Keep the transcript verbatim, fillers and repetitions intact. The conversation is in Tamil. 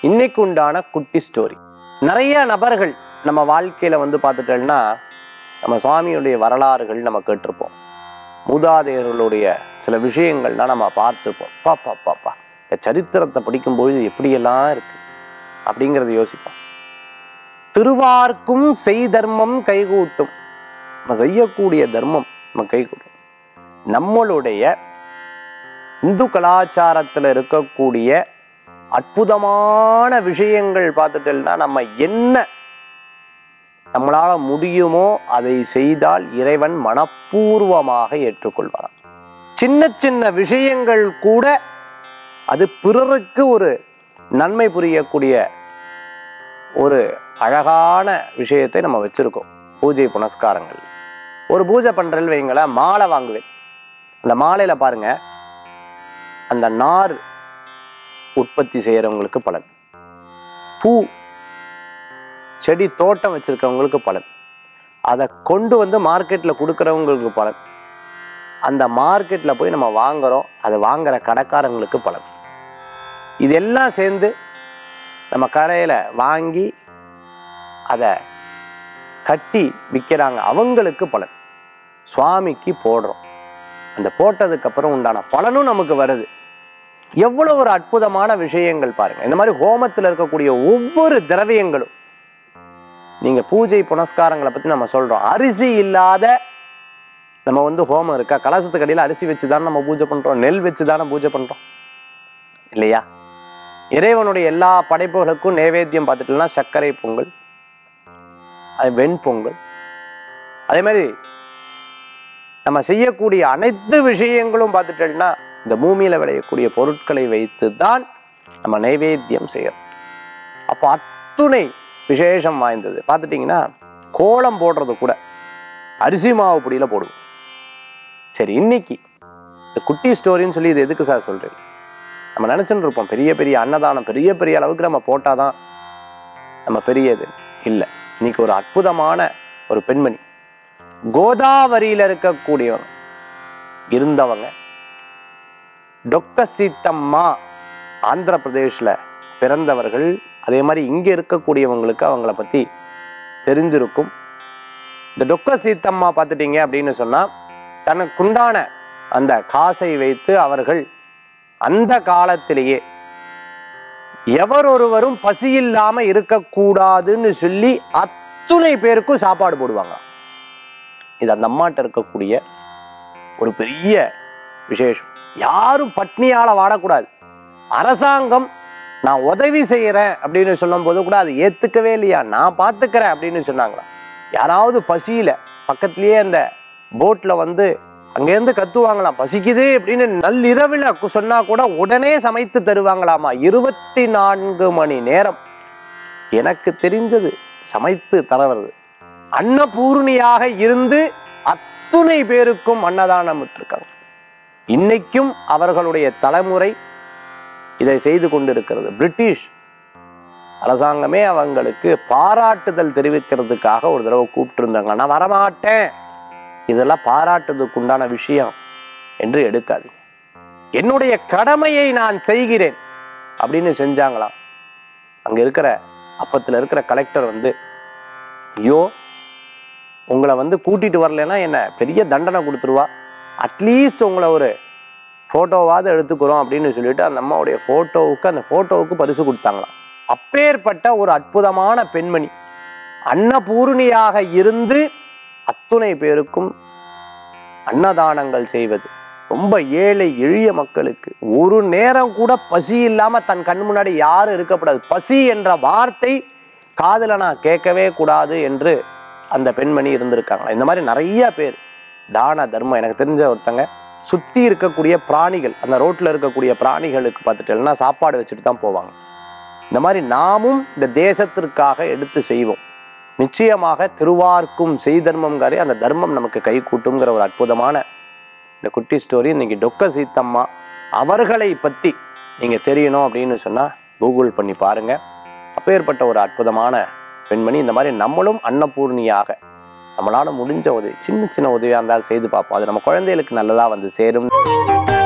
இன்னைக்கு உண்டான குட்டி ஸ்டோரி. நிறைய நபர்கள் நம்ம வாழ்க்கையில வந்து பார்த்துட்டோம்னா நம்ம சுவாமியுடைய வரலாறுகள் நம்ம கேட்டிருப்போம். மூதாதையர்களுடைய சில விஷயங்கள்லாம் நம்ம பார்த்துருப்போம். பாப்பா பாப்பா இந்த சரித்திரத்தை படிக்கும்பொழுது எப்படியெல்லாம் இருக்கு அப்படிங்கிறத யோசிப்போம். திருவார்க்கும் செய் தர்மம் கைகூட்டும். நம்ம செய்யக்கூடிய தர்மம் நம்ம கைகூட்டும். நம்மளுடைய இந்து கலாச்சாரத்தில் இருக்கக்கூடிய அற்புதமான விஷயங்கள் பார்த்துட்டோம்னா நம்ம என்ன நம்மளால முடியுமோ அதை செய்தால் இறைவன் மனப்பூர்வமாக ஏற்றுக்கொள்வார். சின்ன சின்ன விஷயங்கள் கூட அது பிறருக்கு ஒரு நன்மை புரியக்கூடிய ஒரு அழகான விஷயத்தை நம்ம வச்சிருக்கோம். பூஜை புனஸ்காரங்கள் ஒரு பூஜை பண்றேன்னு வைங்களேன், மாலை வாங்குவேன். அந்த மாலையில பாருங்க, அந்த நார் உற்பத்தி செய்யறவங்களுக்கு பலன், பூ செடி தோட்டம் வச்சிருக்கிறவங்களுக்கு பலன், அதை கொண்டு வந்து மார்க்கெட்ல கொடுக்கறவங்களுக்கு பலன், அந்த மார்க்கெட்ல போய் நம்ம வாங்குறோம் அதை வாங்குற கடைக்காரங்களுக்கு பலன். இதெல்லாம் சேர்ந்து நம்ம கடையில வாங்கி அதை கட்டி விற்கிறாங்க, அவங்களுக்கு பலன். சுவாமிக்கு போடுறோம், அந்த போட்டதுக்கு அப்புறம் உண்டான பலனும் நமக்கு வருது. எவ்வளவு ஒரு அற்புதமான விஷயங்கள் பாருங்க. இந்த மாதிரி ஹோமத்தில் இருக்கக்கூடிய ஒவ்வொரு திரவியங்களும், நீங்க பூஜை புனஸ்காரங்களை பத்தி நம்ம சொல்றோம். அரிசி இல்லாத நம்ம வந்து ஹோமம் இருக்கா? கலசத்துக்கு அடியில் அரிசி வச்சுதான் நம்ம பூஜை பண்றோம், நெல் வச்சுதானே பூஜை பண்றோம் இல்லையா? இறைவனுடைய எல்லா படைப்புகளுக்கும் நைவேத்தியம் பார்த்துட்டோம்னா சர்க்கரை பொங்கல், அது வெண்பொங்கல். அதே மாதிரி நம்ம செய்யக்கூடிய அனைத்து விஷயங்களும் பார்த்துட்டோம்னா இந்த பூமியில விளையக்கூடிய பொருட்களை வைத்து தான் நம்ம நைவேத்தியம் செய்யறோம். அப்போ அத்துணை விசேஷம் வாய்ந்தது. பார்த்துட்டிங்கன்னா கோலம் போடுறது கூட அரிசி மாவு பொடியில போடுவோம். சரி, இன்னைக்கு இந்த குட்டி ஸ்டோரின்னு சொல்லி இது எதுக்கு சார் சொல்றேன்? நம்ம நினைச்சுட்டு இருப்போம் பெரிய பெரிய அன்னதானம் பெரிய பெரிய அளவுக்கு நம்ம போட்டாதான் நம்ம பெரியது இல்லை. இன்னைக்கு ஒரு அற்புதமான ஒரு பெண்மணி, கோதாவரியில இருக்கக்கூடியவங்க இருந்தவங்க, டொக்க சீத்தம்மா, ஆந்திர பிரதேஷ்ல பிறந்தவர்கள். அதே மாதிரி இங்கே இருக்கக்கூடியவங்களுக்கு அவங்கள பற்றி தெரிஞ்சிருக்கும். இந்த டொக்க சீத்தம்மா பார்த்துட்டீங்க அப்படின்னு சொன்னால் தனக்குண்டான அந்த காசை வைத்து அவர்கள் அந்த காலத்திலேயே எவரொருவரும் பசி இல்லாம இருக்கக்கூடாதுன்னு சொல்லி அத்துணை பேருக்கும் சாப்பாடு போடுவாங்க. இது அந்த அம்மாட்ட இருக்கக்கூடிய ஒரு பெரிய விசேஷம். யாரும் பட்னியால வாடக்கூடாது. அரசாங்கம் நான் உதவி செய்யறேன் அப்படின்னு சொல்லும் போது கூட அது ஏத்துக்கவே இல்லையா, நான் பார்த்துக்கிறேன் அப்படின்னு சொன்னாங்களா. யாராவது பசியில பக்கத்திலேயே அந்த போட்ல வந்து அங்கேருந்து கத்துவாங்களாம், பசிக்குது அப்படின்னு நள்ளிரவில் சொன்னா கூட உடனே சமைத்து தருவாங்களாமா. இருபத்தி நான்கு மணி நேரம் எனக்கு தெரிஞ்சது சமைத்து தரவது. அன்னபூர்ணியாக இருந்து அத்துணை பேருக்கும் அன்னதானம் விட்டுருக்காங்க. இன்னைக்கும் அவர்களுடைய தலைமுறை இதை செய்து கொண்டிருக்கிறது. பிரிட்டிஷ் அரசாங்கமே அவங்களுக்கு பாராட்டுதல் தெரிவிக்கிறதுக்காக ஒரு தடவை கூப்பிட்டு இருந்தாங்க. நான் வரமாட்டேன், இதெல்லாம் பாராட்டுறதுக்கு உண்டான விஷயம் என்று எடுக்காதீங்க, என்னுடைய கடமையை நான் செய்கிறேன் அப்படின்னு செஞ்சாங்களாம். அங்க இருக்கிற அப்பத்துல இருக்கிற கலெக்டர் வந்து, ஐயோ உங்களை வந்து கூட்டிட்டு வரலன்னா என்ன பெரிய தண்டனை கொடுத்துருவா, அட்லீஸ்ட் உங்களை ஒரு ஃபோட்டோவாவது எடுத்துக்கிறோம் அப்படின்னு சொல்லிட்டு அந்த அம்மாவுடைய ஃபோட்டோவுக்கு அந்த ஃபோட்டோவுக்கு பரிசு கொடுத்தாங்களாம். அப்பேற்பட்ட ஒரு அற்புதமான பெண்மணி அன்னபூர்ணியாக இருந்து அத்துணை பேருக்கும் அன்னதானங்கள் செய்வது. ரொம்ப ஏழை எளிய மக்களுக்கு ஒரு நேரம் கூட பசி இல்லாம தன் கண் முன்னாடி யாரும் இருக்கக்கூடாது, பசி என்ற வார்த்தை காதுல நான் கேட்கவே கூடாது என்று அந்த பெண்மணி இருந்திருக்காங்க. இந்த மாதிரி நிறைய பேர் தான தர்மம். எனக்கு தெரிஞ்ச ஒருத்தங்க சுத்தி இருக்கக்கூடிய பிராணிகள், அந்த ரோட்ல இருக்கக்கூடிய பிராணிகளுக்கு பார்த்துட்டேன்னா சாப்பாடு வச்சுட்டு தான் போவாங்க. இந்த மாதிரி நாமும் இந்த தேசத்திற்காக எடுத்து செய்வோம். நிச்சயமாக திருவார்க்கும் செய் தர்மம்காரே அந்த தர்மம் நமக்கு கை கூட்டுங்கிற ஒரு அற்புதமான இந்த குட்டி ஸ்டோரி. இன்னைக்கு டொக்க சீத்தம்மா அவர்களை பற்றி நீங்கள் தெரியணும் அப்படின்னு சொன்னால் கூகுள் பண்ணி பாருங்க. அப்பேற்பட்ட ஒரு அற்புதமான பெண்மணி. இந்த மாதிரி நம்மளும் அன்னபூர்ணியாக நம்மளால முடிஞ்ச உதவி, சின்ன சின்ன உதவியாக இருந்தாலும் செய்து பார்ப்போம். அது நம்ம குழந்தைகளுக்கு நல்லதாக வந்து சேரும்.